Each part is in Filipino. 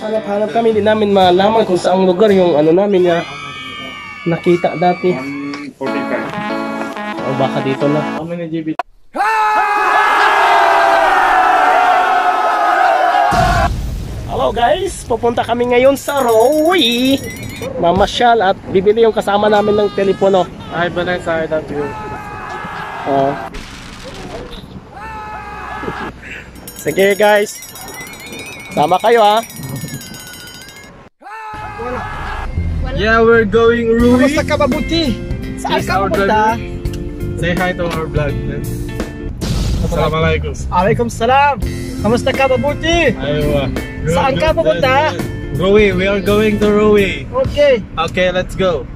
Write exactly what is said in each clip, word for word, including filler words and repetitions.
Hanap-hanap kami, hindi namin malaman kung saang lugar yung ano namin na nakita dati. one forty-five. O baka dito na. How many G B? Hello guys, pupunta kami ngayon sa Rowi. Mamasyal at bibili yung kasama namin ng telepono. Ay, banay sa I W. Oh. Sige guys, sama kayo ha. Yeah, we're going Rui. Kamusta ka mabuti? Saan ka pupunta? Say hi to our vlog. Assalamualaikum. Alaikum salam. Kamusta ka mabuti? Aywa. Saan ka pupunta? Rui, we are going to Rui. Okay. Okay, let's go.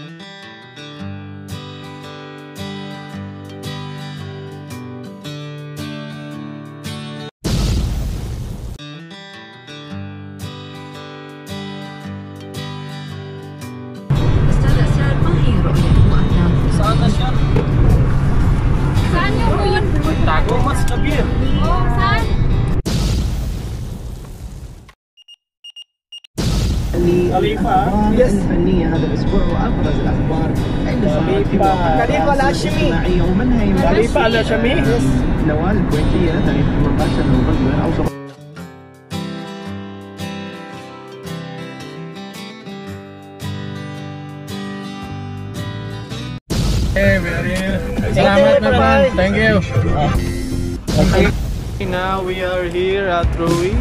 Saan na siya? Saan yung yun? Tago mas kabir. Oh, saan? Khalifa. Yes. هذا الاسبوع وابرز الاخبار عند خليفة. خليفة الهاشمي. ومنها يوم Khalifa al-Hashimi. نوال الكويتيه تاريخ ثمانية عشر نوفمبر او Hey, we are here. Salamat, my friend. Thank you. Okay. Now we are here at Rui.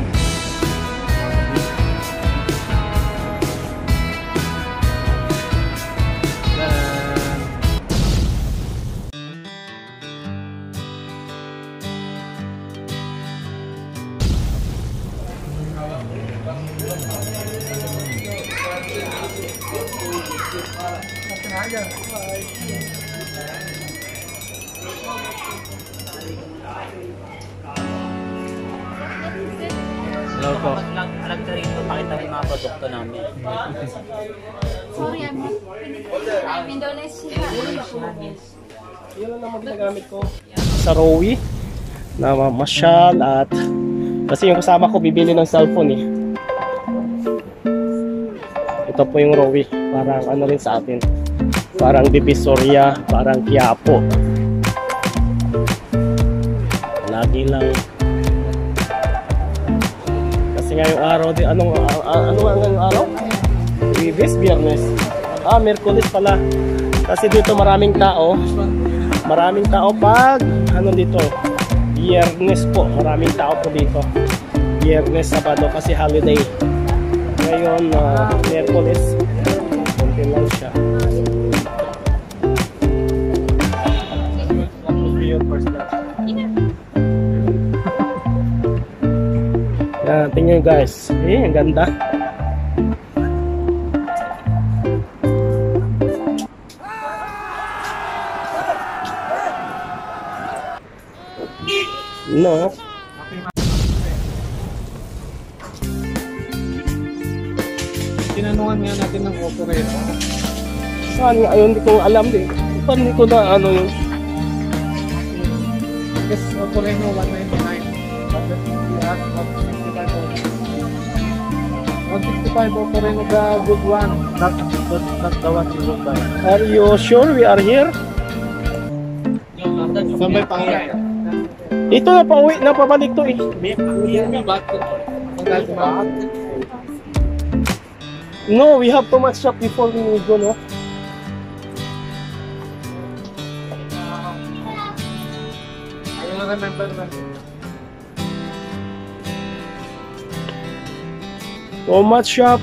Hello po. Alam ka rito, pakita mo yung mga produkto namin. Sorry, I'm I'm Indonesia. Yan lang naman ginagamit ko sa Rowi na mamasyal at kasi yung kasama ko bibili ng cellphone eh. Ito po yung Rowi, parang ano rin sa atin, parang Divisoria, parang Quiapo. Lagi lang kasi ngayong araw di anong uh, ano nga ngayong araw? Lunes, Biyernes. Ah, Miyerkules pala. Kasi dito maraming tao. Maraming tao pag ano dito? Biyernes po. Maraming tao po dito. Biyernes, Sabado kasi holiday. Ngayon, uh, Miyerkules. Kunti lang siya. What will be your first love? Yan, tingnan nyo guys. Eh, ang ganda. No. Tinanungan nga natin ng operator. Saan nga? Ayun, hindi ko alam din. Paano hindi ko na ano yun? Yes, operator one ninety-nine. one sixty-five operator the good one. Not, not, not the one you look like. Are you sure we are here? Saan ba yung pangalan? Ito na pauwi na pabalik to eh. No, we have too much shop before we go, no? I will remember that. Too much shop.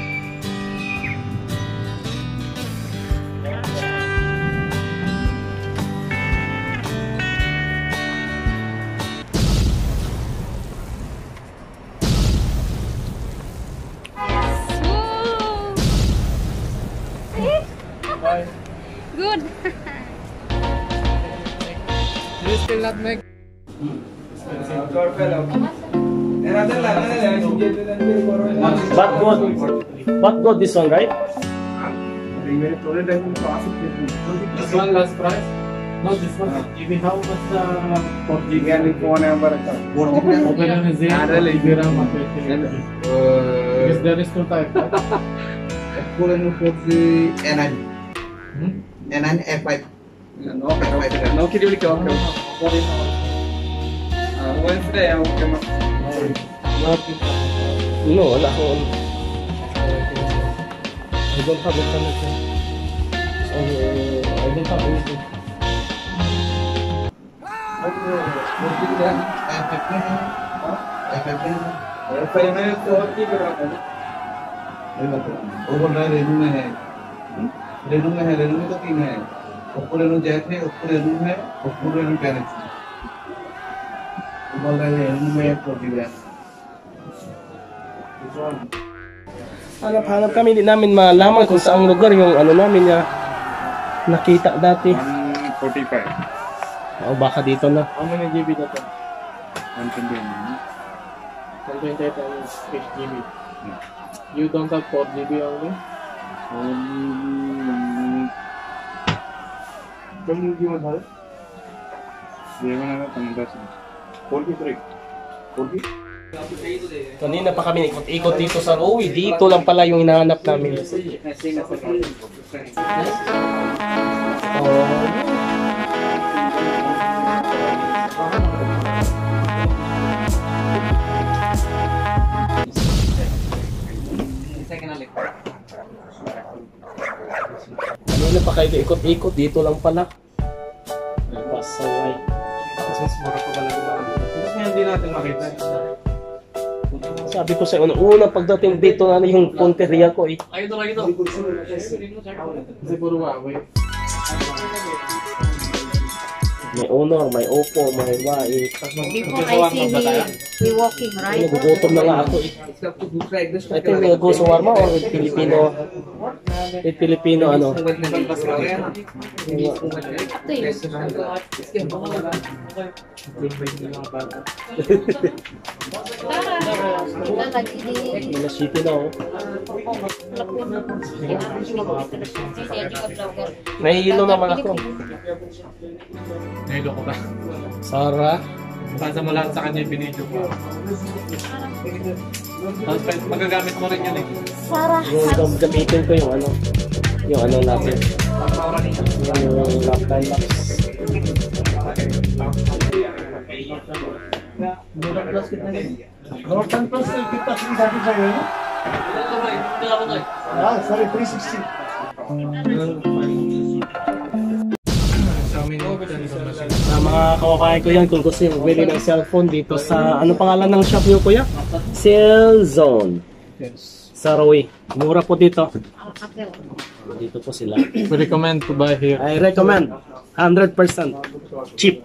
Good. You still not make? But good. But good this one, right? This one last price? No, this one. Even how much the four G B? phone number. Open is there. Yes, there is two types. Kulang po si Enan. Enan F five. No, no, kiri ulit ako. Wednesday, ako kama. No, wala ko. I don't have internet. So, I don't have anything. F five में तो और की कर रहा था ना? वो बोल रहा है रेनू में है, रेनू में है, रेनू में तो तीन है, ओप्पो रेनू जेट है, ओप्पो रेनू है, ओप्पो रेनू गैलेक्सी। वो बोल रहा है रेनू में फोर्टी है। Hanap-hanap kami, hindi namin malaman kung saang lugar yung ano namin na nakita dati. one forty-five. O baka dito na. How many G B na to? one twenty-eight. one twenty-eight H G B. You don't have four G B only? Kung hindi mo dahil? Hindi mo na pandas. forty-three. forty? Kanina pa kami ikot-ikot dito sa Rowi. Dito lang pala yung hinahanap namin. Oh. Kanina pa kayo ikot-ikot. Dito lang pala. Pasaway. Kasi mura pa pala dito. Kasi hindi natin makita. Sabi ko sa una, una pagdating dito na yung punteriya ko eh. Ay, ito lang ito. Kasi puro Huawei. May Honor, may Oppo, may Huawei. Before I see me, we walking, right? Nagugutom na nga ako eh. I think may go shawarma or with Filipino. With Filipino ano. Ito yun. Mga city na oh. Nahihilo naman ako. Nahilo ko ba? Sarah. Pasa mo lahat sa kanya yung binidyo ko. Tapos magagamit mo rin yun eh. Sarah. Yung gamitin ko yung ano. Yung ano natin. Yung lap time lapse. Norton Plus kita sini dati sa iyo. Ah, sorry, three sixty. Sa mga kawabayan ko yan, kung gusto yung bili ng cellphone dito sa, ano pangalan ng shop niyo kuya? Cellzone. Sa Rowi. Mura po dito. Dito po sila. We recommend to buy here. I recommend. one hundred percent. Cheap.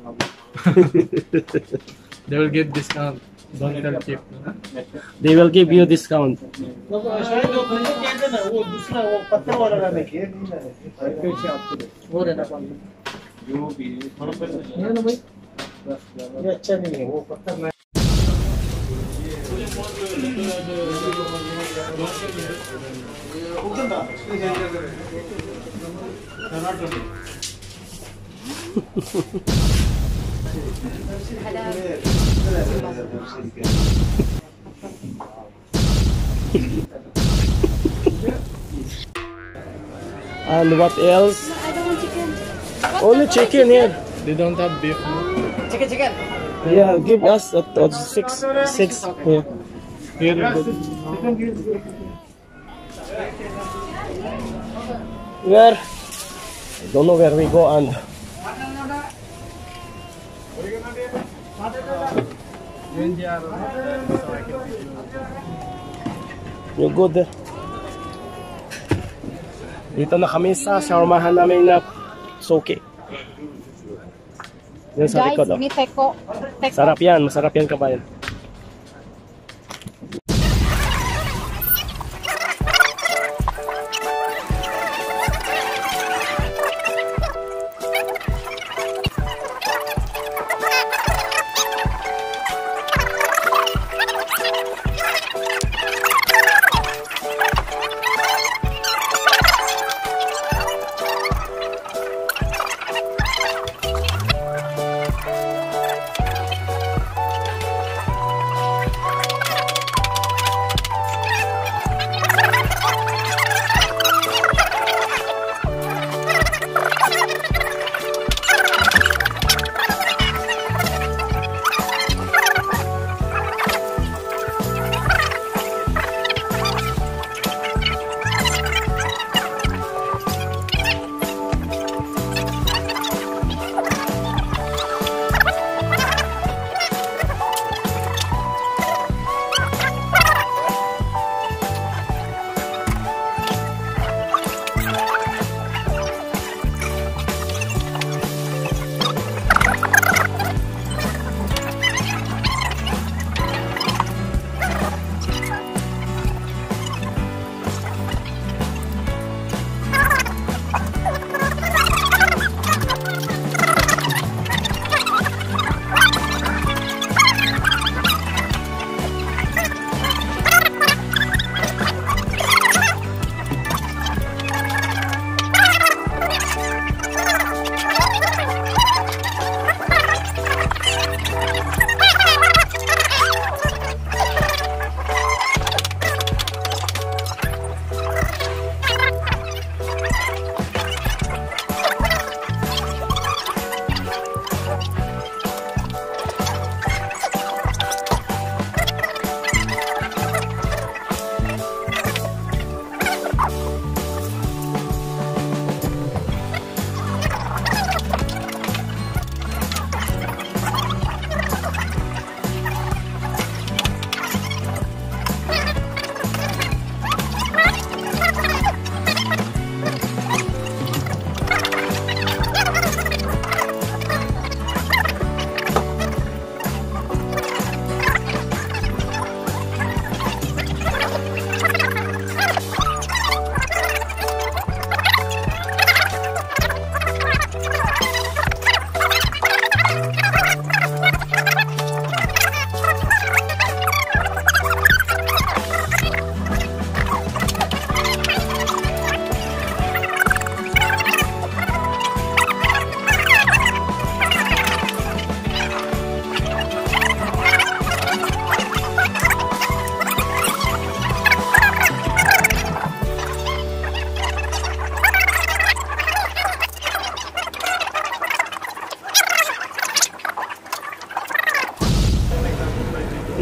They will give discount. Don't tell cheap. They will give you discount. And what else? I don't want chicken. Only chicken here. They don't have beef. Chicken, chicken. Yeah, give us a, a six, six. Yeah. Here you go. Where? I don't know where we go and. You good there? Dito na kami sa shawarmahan namin na soke. Yan sa Guys, likod oh. may teko. Teko. Sarap yan, masarap yan kabayan.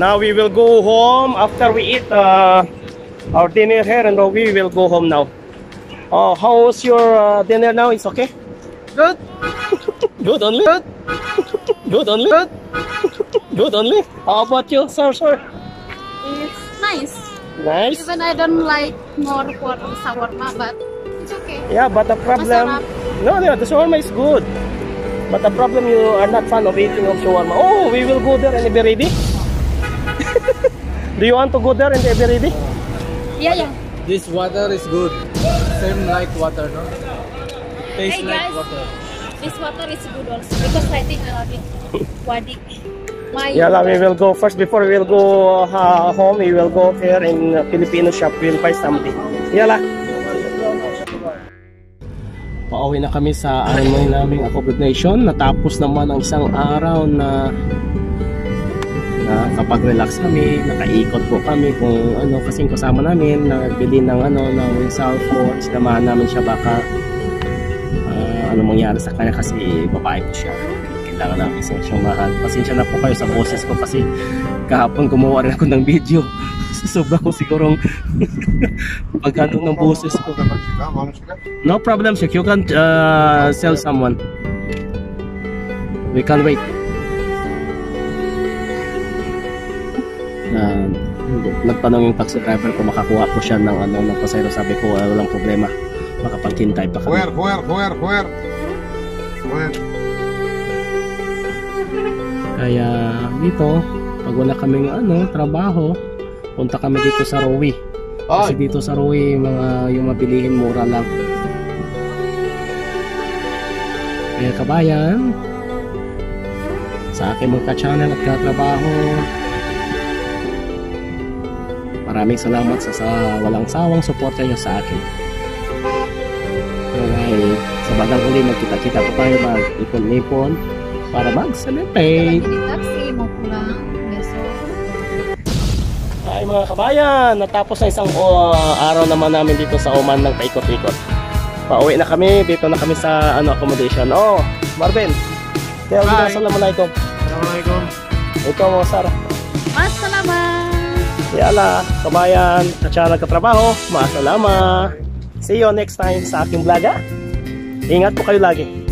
Now we will go home after we eat uh, our dinner here, and we will go home now. Oh, how was your uh, dinner now? It's okay? Good. Good only? Good. Good only? Good. Good only? How about you, sir, sir? It's nice. Nice? Even I don't like more for shawarma, but it's okay. Yeah, but the problem... No, no, the shawarma is good. But the problem, you are not fan of eating of shawarma. Oh, we will go there and be ready. Do you want to go there and be ready? Yeah, yeah. This water is good. Same like water, no? Tastes Hey, like guys. water. This water is good also because I think I love it. Wadi. My Yeah, we will go first. Before we will go uh, home, we will go here in uh, Filipino shop. We will buy something. Yala. Pauwi na kami sa ano naming accommodation. Natapos naman ang isang araw na nakapag-relax kami, nakaikot po kami kung ano, kasing kasama namin nagbili ng ano ng cellphone. Sinamahan namin siya, baka uh, ano mangyari sa kanya kasi babae po siya. Kailangan namin siyang mahal. Pasensya na po kayo sa boses ko kasi kahapon gumawa rin ako ng video. Sobra ko sigurong pagkano ng boses ko. No problem, Shek. You can uh, sell someone. We can wait. Uh, nagtanong yung taxi driver ko makakuha po siya ng ano ng pasahero. Sabi ko uh, walang problema, makapaghintay pa kami. Fuer, fuer, fuer, fuer. Fuer. Kaya dito pag wala kaming ano trabaho, punta kami dito sa Rowi. Kasi dito sa Rowi mga yung mabilihin mura lang. Kaya kabayan, sa aking mga ka-channel at katrabaho, maraming salamat sa, sa walang sawang suporta nyo sa akin. Okay, sa bandang uli magkita-kita pa tayo, mag-ipon-ipon para mag-celebrate. taxi mo pulang. Beso. Ay mga kabayan, natapos na isang uh, araw naman namin dito sa Oman ng paikot-ikot. Pauwi na kami, dito na kami sa ano accommodation. Oh, Marvin. Kaya Bye. Assalamualaikum. Assalamualaikum. Ikaw mo, Sarah. Assalamualaikum. Yala, kabayan, at siya nagkatrabaho, maasalama. See you next time sa aking vlog, ha? Ingat po kayo lagi.